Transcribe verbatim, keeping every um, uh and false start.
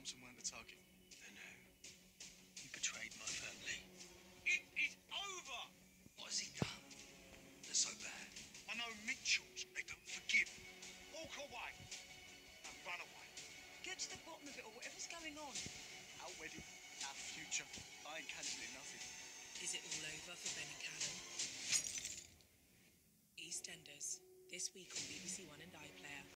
Thompson weren't the target. Then who? He betrayed my family. It is over! What has he done that's so bad? I know Mitchells, they don't forgive. Walk away and run away. Get to the bottom of it or whatever's going on. Our wedding, our future. I ain't cancelling nothing. Is it all over for Ben and Callum? EastEnders, this week on B B C One and iPlayer.